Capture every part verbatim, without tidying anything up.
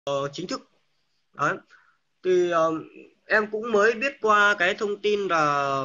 ờ, chính thức. Đấy. Thì ờ, em cũng mới biết qua cái thông tin là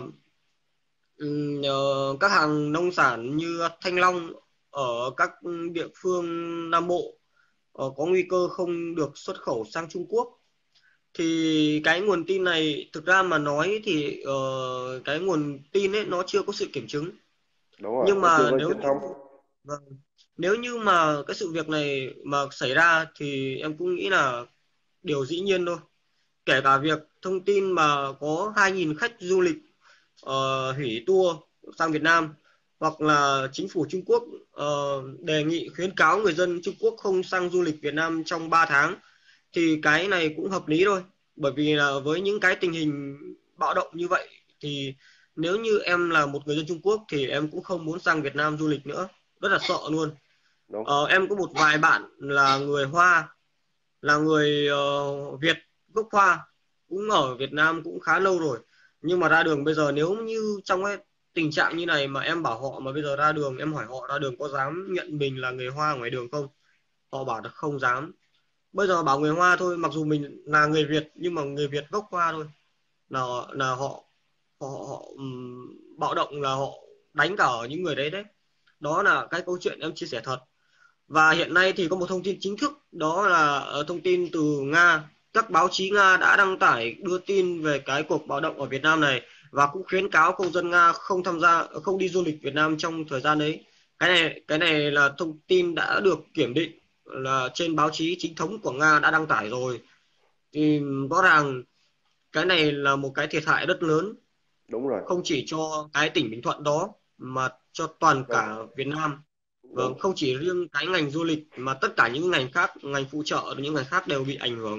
ừm, ờ, các hàng nông sản như thanh long ở các địa phương Nam Bộ ờ, có nguy cơ không được xuất khẩu sang Trung Quốc. Thì cái nguồn tin này thực ra mà nói thì ờ, cái nguồn tin ấy nó chưa có sự kiểm chứng. Đúng rồi, Nhưng nó chưa mà có nếu chính như thống. vâng, nếu như mà cái sự việc này mà xảy ra thì em cũng nghĩ là điều dĩ nhiên thôi. Kể cả việc thông tin mà có hai nghìn khách du lịch ờ, hủy tour sang Việt Nam, hoặc là chính phủ Trung Quốc ờ, đề nghị khuyến cáo người dân Trung Quốc không sang du lịch Việt Nam trong ba tháng, thì cái này cũng hợp lý thôi. Bởi vì là với những cái tình hình bạo động như vậy thì nếu như em là một người dân Trung Quốc thì em cũng không muốn sang Việt Nam du lịch nữa, rất là sợ luôn. Đúng. Ờ, em có một vài bạn là người Hoa, là người ờ, Việt gốc Hoa, cũng ở Việt Nam cũng khá lâu rồi, nhưng mà ra đường bây giờ nếu như trong cái tình trạng như này mà em bảo họ, mà bây giờ ra đường em hỏi họ ra đường có dám nhận mình là người Hoa ngoài đường không, họ bảo là không dám. Bây giờ bảo người Hoa thôi, mặc dù mình là người Việt nhưng mà người Việt gốc Hoa thôi, là là họ họ, họ ừm, bạo động, là họ đánh cả ở những người đấy đấy. Đó là cái câu chuyện em chia sẻ thật. Và hiện nay thì có một thông tin chính thức, đó là ờ, thông tin từ Nga. Các báo chí Nga đã đăng tải đưa tin về cái cuộc bạo động ở Việt Nam này, và cũng khuyến cáo công dân Nga không tham gia, không đi du lịch Việt Nam trong thời gian đấy. Cái này cái này là thông tin đã được kiểm định, là trên báo chí chính thống của Nga đã đăng tải rồi. Thì rõ ràng cái này là một cái thiệt hại rất lớn, Đúng rồi. không chỉ cho cái tỉnh Bình Thuận đó mà cho toàn Đúng. cả Việt Nam. Vâng, Đúng. không chỉ riêng cái ngành du lịch mà tất cả những ngành khác, ngành phụ trợ, những ngành khác đều bị ảnh hưởng.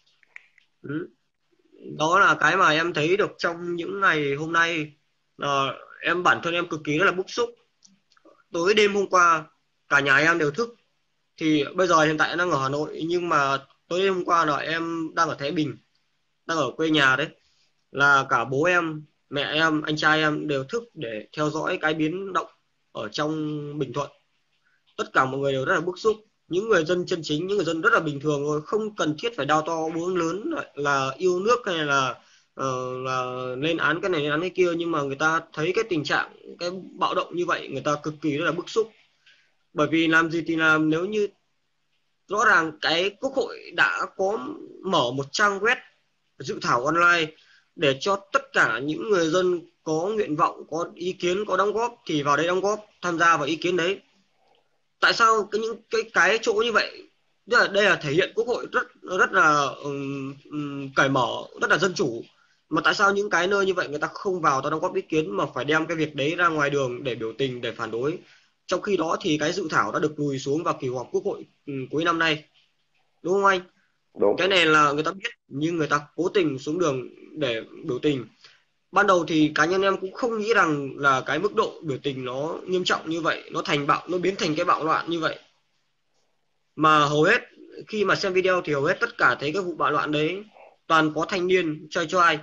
Ừ. Đó là cái mà em thấy được trong những ngày hôm nay. Ờ, em bản thân em cực kỳ rất là bức xúc. Tối đêm hôm qua cả nhà em đều thức. Thì bây giờ hiện tại em đang ở Hà Nội, nhưng mà tối đêm hôm qua là em đang ở Thái Bình, đang ở quê nhà đấy, là cả bố em, mẹ em, anh trai em đều thức để theo dõi cái biến động ở trong Bình Thuận. Tất cả mọi người đều rất là bức xúc. Những người dân chân chính, những người dân rất là bình thường thôi, không cần thiết phải đao to búa lớn là yêu nước hay là ờ, là lên án cái này lên án cái kia, nhưng mà người ta thấy cái tình trạng, cái bạo động như vậy, người ta cực kỳ rất là bức xúc. Bởi vì làm gì thì làm, nếu như rõ ràng cái quốc hội đã có mở một trang web dự thảo online để cho tất cả những người dân có nguyện vọng, có ý kiến, có đóng góp thì vào đây đóng góp, tham gia vào ý kiến đấy. Tại sao cái những cái cái chỗ như vậy, tức là đây là thể hiện quốc hội rất rất là um, um, cởi mở, rất là dân chủ, mà tại sao những cái nơi như vậy người ta không vào ta đóng góp ý kiến mà phải đem cái việc đấy ra ngoài đường để biểu tình, để phản đối? Trong khi đó thì cái dự thảo đã được lùi xuống vào kỳ họp quốc hội um, cuối năm nay, đúng không anh? Đúng. Cái này là người ta biết nhưng người ta cố tình xuống đường để biểu tình. Ban đầu thì cá nhân em cũng không nghĩ rằng là cái mức độ biểu tình nó nghiêm trọng như vậy, nó thành bạo, nó biến thành cái bạo loạn như vậy. Mà hầu hết khi mà xem video thì hầu hết tất cả thấy cái vụ bạo loạn đấy toàn có thanh niên choi choi.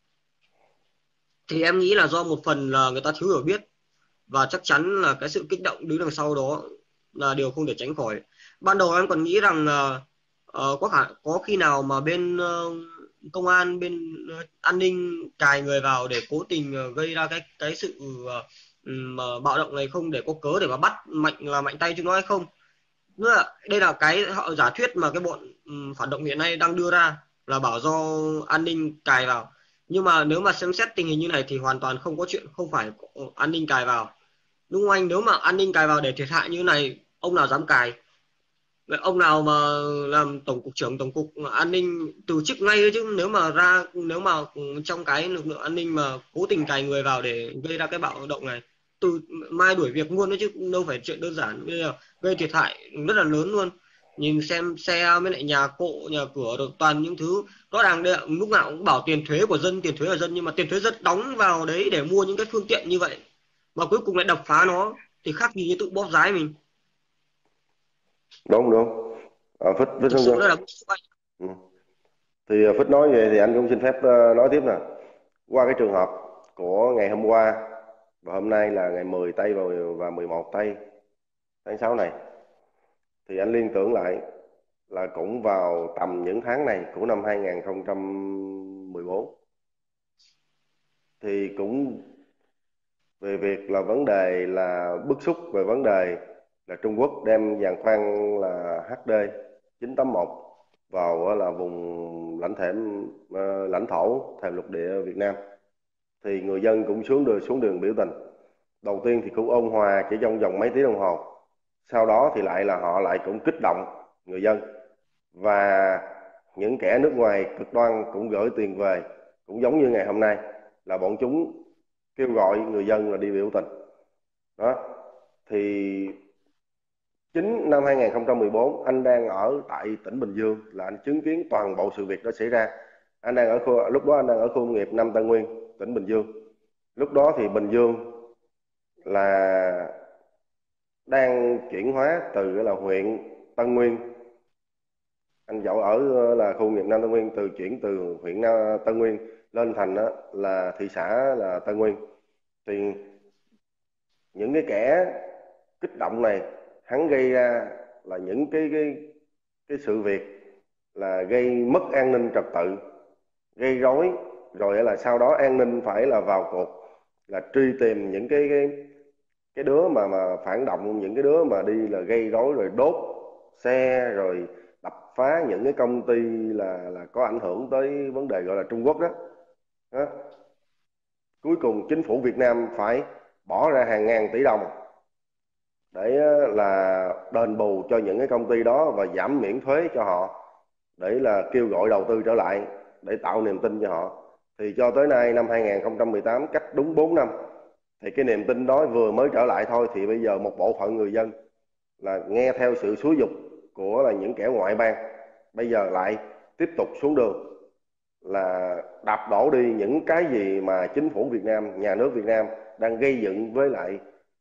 Thì em nghĩ là do một phần là người ta thiếu hiểu biết, và chắc chắn là cái sự kích động đứng đằng sau đó là điều không thể tránh khỏi. Ban đầu em còn nghĩ rằng là ờ, có khả có khi nào mà bên ờ, công an, bên ờ, an ninh cài người vào để cố tình ờ, gây ra cái cái sự ờ, ừm, ờ, bạo động này không, để có cớ để mà bắt mạnh là mạnh tay chúng nó hay không. Nữa là đây là cái họ giả thuyết mà cái bọn ừm, phản động hiện nay đang đưa ra, là bảo do an ninh cài vào. Nhưng mà nếu mà xem xét tình hình như này thì hoàn toàn không có chuyện không phải có an ninh cài vào, đúng không anh? Nếu mà an ninh cài vào để thiệt hại như này, ông nào dám cài? Vậy ông nào mà làm tổng cục trưởng tổng cục an ninh từ chức ngay ấy chứ, nếu mà ra nếu mà trong cái lực lượng an ninh mà cố tình cài người vào để gây ra cái bạo động này, từ mai đuổi việc luôn đấy chứ đâu phải chuyện đơn giản. Bây giờ gây thiệt hại rất là lớn luôn. Nhìn xem xe với lại nhà cộ nhà cửa được toàn những thứ, rõ ràng đây là lúc nào cũng bảo tiền thuế của dân, tiền thuế của dân, nhưng mà tiền thuế dân đóng vào đấy để mua những cái phương tiện như vậy, mà cuối cùng lại đập phá nó, thì khác gì như tự bóp giái mình. Đúng. Đúng. À, Phích Phích Thực không sự cho. đây là bức xúc anh. Ừ. Thì à, Phích nói vậy thì anh cũng xin phép ờ, nói tiếp nè. Qua cái trường hợp của ngày hôm qua và hôm nay là ngày mười tây và và mười một tây tháng sáu này, thì anh liên tưởng lại là cũng vào tầm những tháng này của năm hai nghìn không trăm mười bốn, thì cũng về việc là vấn đề là bức xúc về vấn đề là Trung Quốc đem giàn khoan là hát đê chín tám một vào là vùng lãnh thềm ờ, lãnh thổ thềm lục địa Việt Nam, thì người dân cũng xuống đường xuống đường biểu tình. Đầu tiên thì cũng ôn hòa chỉ trong vòng mấy tiếng đồng hồ, sau đó thì lại là họ lại cũng kích động người dân, và những kẻ nước ngoài cực đoan cũng gửi tiền về, cũng giống như ngày hôm nay là bọn chúng kêu gọi người dân là đi biểu tình đó. Thì chính năm hai nghìn không trăm mười bốn anh đang ở tại tỉnh Bình Dương là anh chứng kiến toàn bộ sự việc đó xảy ra. Anh đang ở khu, lúc đó anh đang ở khu công nghiệp Nam Tân Nguyên, tỉnh Bình Dương. Lúc đó thì Bình Dương là đang chuyển hóa từ là huyện Tân Nguyên, anh dạo ở là khu công nghiệp Nam Tân Nguyên, từ chuyển từ huyện Tân Nguyên lên thành đó là thị xã là Tân Nguyên. Thì những cái kẻ kích động này hắn gây ra là những cái cái cái sự việc là gây mất an ninh trật tự, gây rối, rồi là sau đó an ninh phải là vào cuộc là truy tìm những cái cái cái đứa mà mà phản động, những cái đứa mà đi là gây rối rồi đốt xe rồi đập phá những cái công ty là là có ảnh hưởng tới vấn đề gọi là Trung Quốc đó, đó. Cuối cùng chính phủ Việt Nam phải bỏ ra hàng ngàn tỷ đồng để là đền bù cho những cái công ty đó và giảm miễn thuế cho họ, để là kêu gọi đầu tư trở lại, để tạo niềm tin cho họ. Thì cho tới nay năm hai nghìn không trăm mười tám, cách đúng bốn năm, thì cái niềm tin đó vừa mới trở lại thôi, thì bây giờ một bộ phận người dân là nghe theo sự xúi giục của là những kẻ ngoại bang, bây giờ lại tiếp tục xuống đường là đạp đổ đi những cái gì mà chính phủ Việt Nam, nhà nước Việt Nam đang gây dựng với lại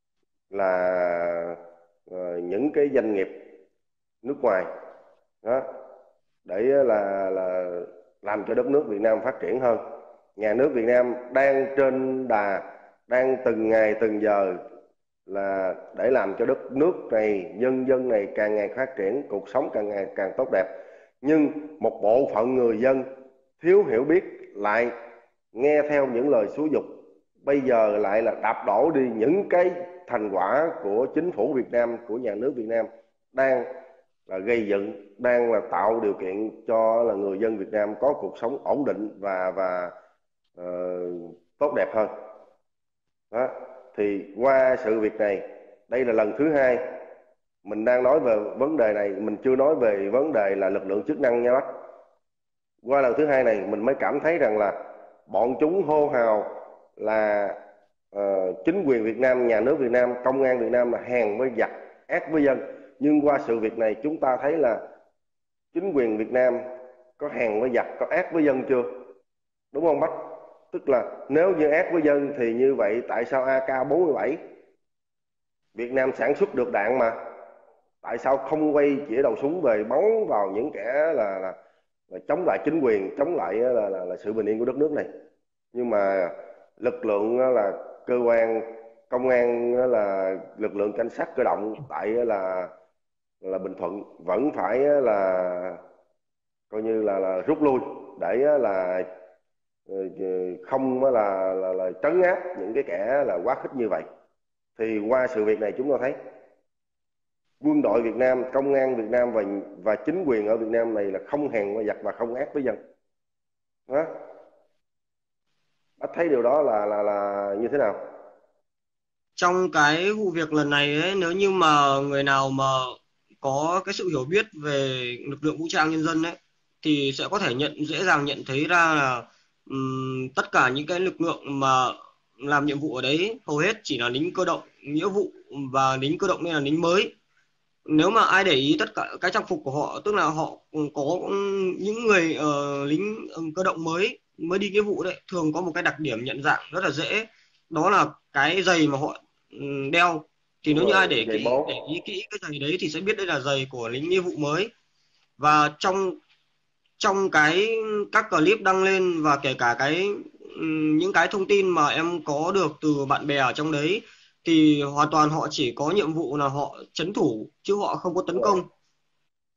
là uh, những cái doanh nghiệp nước ngoài đó, để là là làm cho đất nước Việt Nam phát triển hơn. Nhà nước Việt Nam đang trên đà, đang từng ngày từng giờ là để làm cho đất nước này, nhân dân này càng ngày phát triển, cuộc sống càng ngày càng tốt đẹp. Nhưng một bộ phận người dân thiếu hiểu biết lại nghe theo những lời xúi giục, bây giờ lại là đạp đổ đi những cái thành quả của chính phủ Việt Nam, của nhà nước Việt Nam đang là gây dựng, đang là tạo điều kiện cho là người dân Việt Nam có cuộc sống ổn định và và uh, tốt đẹp hơn đó. Thì qua sự việc này, đây là lần thứ hai mình đang nói về vấn đề này, mình chưa nói về vấn đề là lực lượng chức năng nha bác. Qua lần thứ hai này mình mới cảm thấy rằng là bọn chúng hô hào là uh, chính quyền Việt Nam, nhà nước Việt Nam, công an Việt Nam là hèn với giặc, ác với dân. Nhưng qua sự việc này chúng ta thấy là chính quyền Việt Nam có hèn với giặc, có ác với dân chưa? Đúng không bác? Tức là nếu như ác với dân thì như vậy tại sao A K bốn mươi bảy Việt Nam sản xuất được đạn mà, tại sao không quay chĩa đầu súng về bắn vào những kẻ là, là, là chống lại chính quyền, chống lại là, là, là sự bình yên của đất nước này? Nhưng mà lực lượng là cơ quan công an, là lực lượng cảnh sát cơ động tại là là Bình Thuận vẫn phải là coi như là, là rút lui để là không là, là, là trấn áp những cái kẻ là quá khích như vậy. Thì qua sự việc này chúng ta thấy quân đội Việt Nam, công an Việt Nam và và chính quyền ở Việt Nam này là không hèn với giặc và không ác với dân đó. Bác thấy điều đó là là là như thế nào? Trong cái vụ việc lần này ấy, nếu như mà người nào mà có cái sự hiểu biết về lực lượng vũ trang nhân dân ấy thì sẽ có thể nhận dễ dàng nhận thấy ra là um, tất cả những cái lực lượng mà làm nhiệm vụ ở đấy hầu hết chỉ là lính cơ động nghĩa vụ, và lính cơ động nên là lính mới. Nếu mà ai để ý tất cả cái trang phục của họ, tức là họ có những người uh, lính cơ động mới mới đi nghĩa vụ đấy, thường có một cái đặc điểm nhận dạng rất là dễ, đó là cái giày mà họ um, đeo. Thì Đúng nếu như ai rồi, để giày kỹ, bó. để ý kỹ cái giày đấy thì sẽ biết đây là giày của lính nghĩa vụ mới. Và trong trong cái các clip đăng lên và kể cả cái um, những cái thông tin mà em có được từ bạn bè ở trong đấy, thì hoàn toàn họ chỉ có nhiệm vụ là họ trấn thủ chứ họ không có tấn công.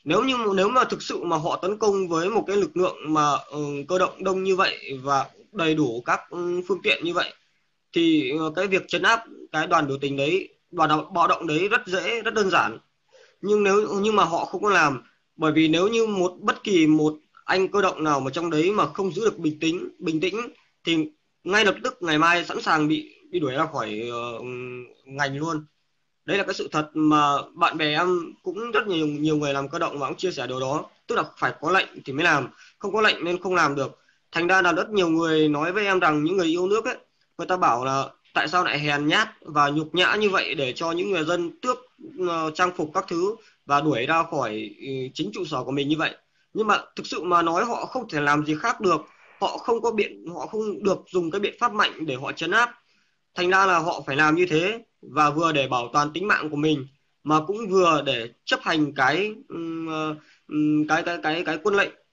Nếu như nếu mà thực sự mà họ tấn công với một cái lực lượng mà ừ, cơ động đông như vậy và đầy đủ các ừ, phương tiện như vậy, thì ờ, cái việc trấn áp cái đoàn biểu tình đấy, đoàn bạo động đấy rất dễ, rất đơn giản. Nhưng nếu nhưng mà họ không có làm, bởi vì nếu như một bất kỳ một anh cơ động nào mà trong đấy mà không giữ được bình tĩnh bình tĩnh thì ngay lập tức ngày mai sẵn sàng bị bị đuổi ra khỏi uh, ngành luôn. Đấy là cái sự thật mà bạn bè em cũng rất nhiều nhiều người làm cơ động và cũng chia sẻ điều đó, tức là phải có lệnh thì mới làm, không có lệnh nên không làm được. Thành ra là rất nhiều người nói với em rằng những người yêu nước ấy, người ta bảo là tại sao lại hèn nhát và nhục nhã như vậy để cho những người dân tước uh, trang phục các thứ và đuổi ra khỏi uh, chính trụ sở của mình như vậy. Nhưng mà thực sự mà nói họ không thể làm gì khác được, họ không có biện họ không được dùng cái biện pháp mạnh để họ trấn áp. Thành ra là họ phải làm như thế, và vừa để bảo toàn tính mạng của mình mà cũng vừa để chấp hành cái ừm, ờ, ừm, cái cái cái cái quân lệnh